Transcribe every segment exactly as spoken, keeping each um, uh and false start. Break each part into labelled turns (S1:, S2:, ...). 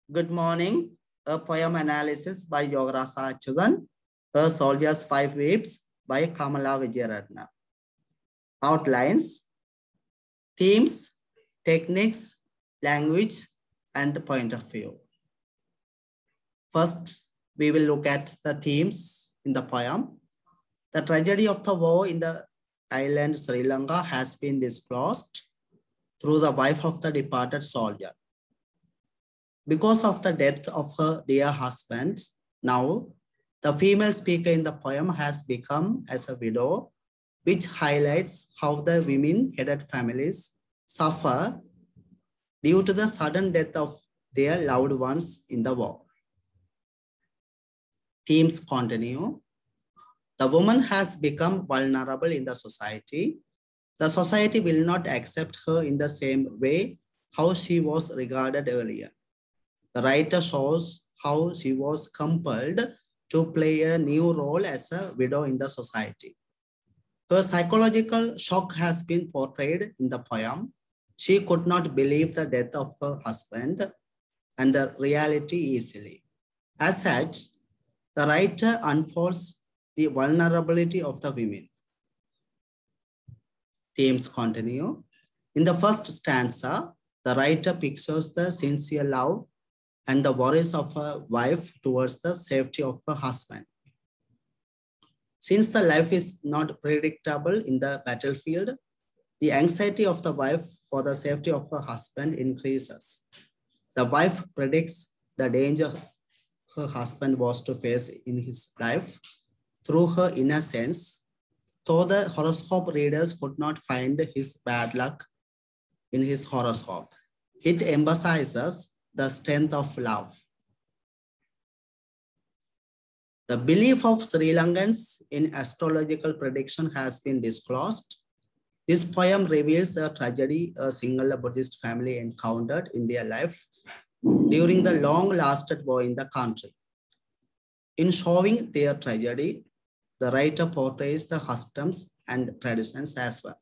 S1: Good morning. A poem analysis by Yogarasa Achugan. A Soldier's Five Waves by Kamala Vijayaratna. Outlines, themes, techniques, language, and the point of view. First, we will look at the themes in the poem. The tragedy of the war in the island Sri Lanka has been disclosed through the wife of the departed soldier. Because of the death of her dear husband, now the female speaker in the poem has become as a widow, which highlights how the women-headed families suffer due to the sudden death of their loved ones in the war. Themes continue. The woman has become vulnerable in the society. The society will not accept her in the same way how she was regarded earlier. The writer shows how she was compelled to play a new role as a widow in the society. Her psychological shock has been portrayed in the poem. She could not believe the death of her husband and the reality easily. As such, the writer unfolds the vulnerability of the women. Themes continue. In the first stanza, the writer pictures the sincere love and the worries of a wife towards the safety of her husband. Since the life is not predictable in the battlefield, the anxiety of the wife for the safety of her husband increases. The wife predicts the danger her husband was to face in his life through her innocence, though the horoscope readers could not find his bad luck in his horoscope. It emphasizes the strength of love. The belief of Sri Lankans in astrological prediction has been disclosed. This poem reveals a tragedy a single Buddhist family encountered in their life during the long-lasted war in the country. In showing their tragedy, the writer portrays the customs and traditions as well.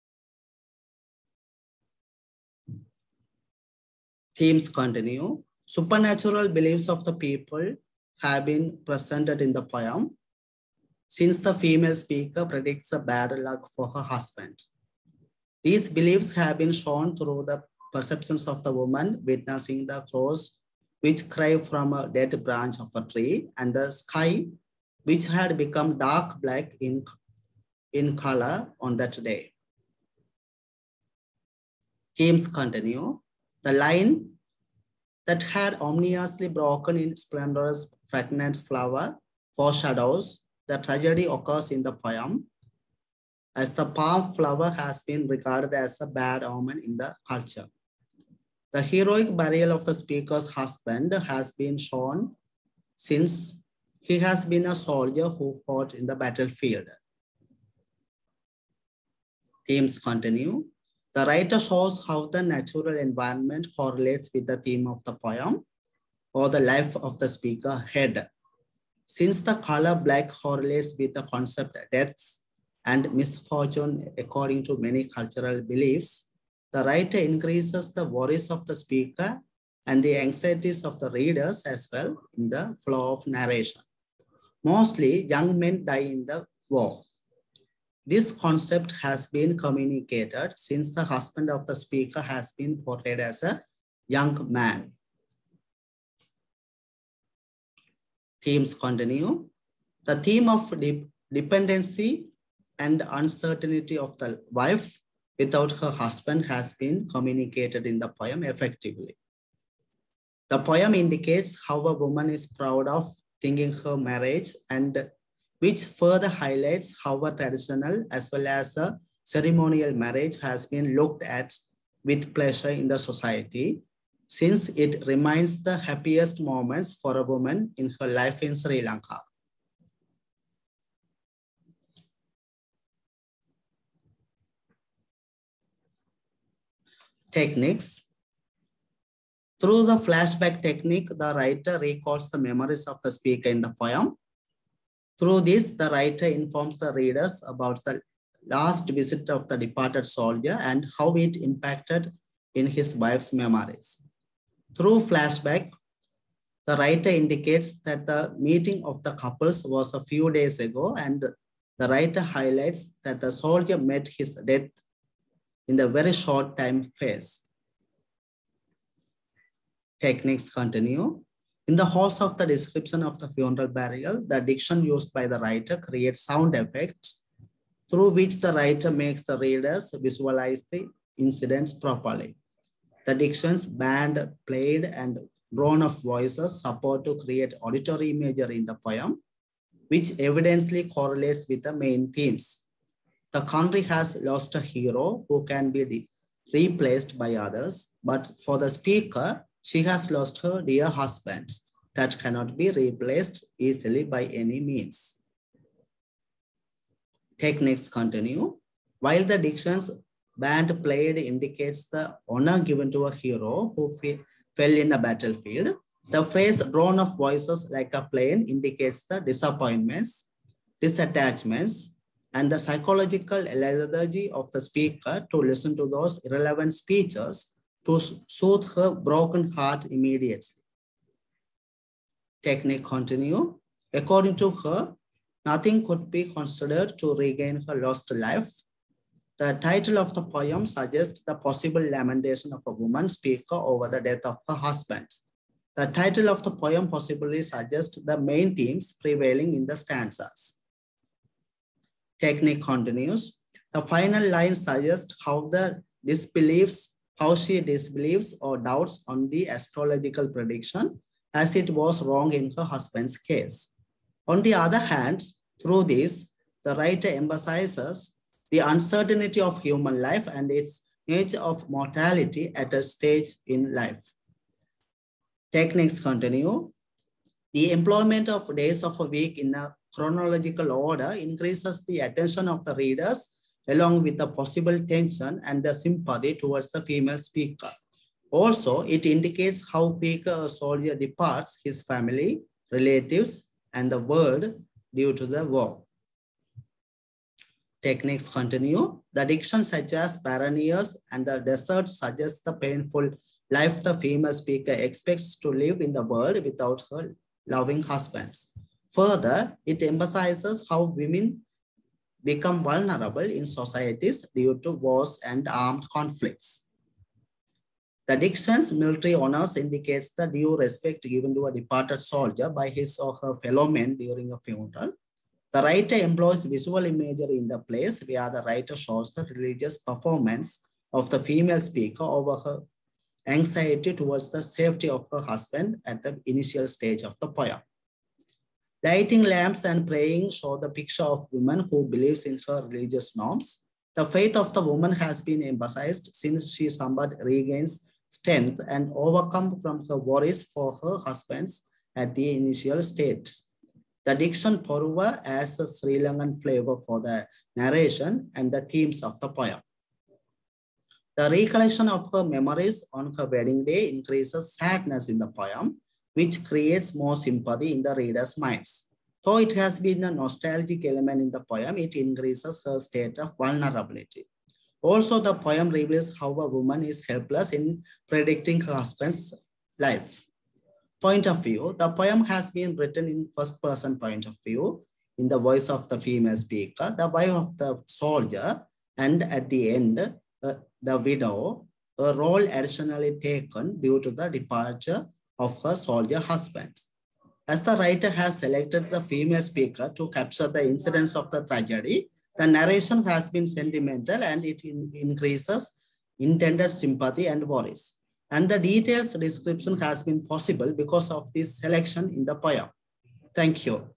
S1: Themes continue. Supernatural beliefs of the people have been presented in the poem, since the female speaker predicts a bad luck for her husband. These beliefs have been shown through the perceptions of the woman witnessing the crows which cry from a dead branch of a tree, and the sky which had become dark black in, in color on that day. Themes continue. The line that had ominously broken in splendorous fragrant flower foreshadows the tragedy occurs in the poem, as the palm flower has been regarded as a bad omen in the culture. The heroic burial of the speaker's husband has been shown since he has been a soldier who fought in the battlefield. Themes continue. The writer shows how the natural environment correlates with the theme of the poem or the life of the speaker head. Since the color black correlates with the concept of deaths and misfortune according to many cultural beliefs, the writer increases the worries of the speaker and the anxieties of the readers as well in the flow of narration. Mostly young men die in the war. This concept has been communicated since the husband of the speaker has been portrayed as a young man. Themes continue. The theme of de dependency and uncertainty of the wife without her husband has been communicated in the poem effectively. The poem indicates how a woman is proud of thinking her marriage, and which further highlights how a traditional as well as a ceremonial marriage has been looked at with pleasure in the society, since it reminds the happiest moments for a woman in her life in Sri Lanka. Techniques. Through the flashback technique, the writer recalls the memories of the speaker in the poem. Through this, the writer informs the readers about the last visit of the departed soldier and how it impacted in his wife's memories. Through flashback, The writer indicates that the meeting of the couples was a few days ago, and the writer highlights that the soldier met his death in the very short time phase. Techniques continue. In the course of the description of the funeral burial, the diction used by the writer creates sound effects through which the writer makes the readers visualize the incidents properly. The dictions, band, played, and drone of voices support to create auditory imagery in the poem, which evidently correlates with the main themes. The country has lost a hero who can be replaced by others, but for the speaker, she has lost her dear husband that cannot be replaced easily by any means. Techniques continue. While the diction's band played indicates the honor given to a hero who fell in a battlefield, the phrase drone of voices like a plane indicates the disappointments, disattachments, and the psychological lethargy of the speaker to listen to those irrelevant speeches to soothe her broken heart immediately. Technique continue. According to her, nothing could be considered to regain her lost life. The title of the poem suggests the possible lamentation of a woman speaker over the death of her husband. The title of the poem possibly suggests the main themes prevailing in the stanzas. Technique continues. The final line suggests how the disbeliefs, how she disbelieves or doubts on the astrological prediction, as it was wrong in her husband's case. On the other hand, through this, the writer emphasizes the uncertainty of human life and its nature of mortality at a stage in life. Techniques continue. The employment of days of a week in a chronological order increases the attention of the readers along with the possible tension and the sympathy towards the female speaker. Also, it indicates how quick a soldier departs his family, relatives, and the world due to the war. Techniques continue. The diction such as barren years and the desert suggests the painful life the female speaker expects to live in the world without her loving husbands. Further, it emphasizes how women become vulnerable in societies due to wars and armed conflicts. The diction's military honors indicates the due respect given to a departed soldier by his or her fellow men during a funeral. The writer employs visual imagery in the place where the writer shows the religious performance of the female speaker over her anxiety towards the safety of her husband at the initial stage of the poem. Lighting lamps and praying show the picture of woman who believes in her religious norms. The faith of the woman has been emphasized since she somewhat regains strength and overcome from her worries for her husbands at the initial stage. The diction Poruva adds a Sri Lankan flavor for the narration and the themes of the poem. The recollection of her memories on her wedding day increases sadness in the poem, which creates more sympathy in the reader's minds. Though it has been a nostalgic element in the poem, it increases her state of vulnerability. Also, the poem reveals how a woman is helpless in predicting her husband's life. Point of view, the poem has been written in first person point of view, in the voice of the female speaker, the wife of the soldier, and at the end, uh, the widow, a role additionally taken due to the departure of her soldier husband. As the writer has selected the female speaker to capture the incidents of the tragedy, the narration has been sentimental and it in increases intended sympathy and worries. And the detailed description has been possible because of this selection in the poem. Thank you.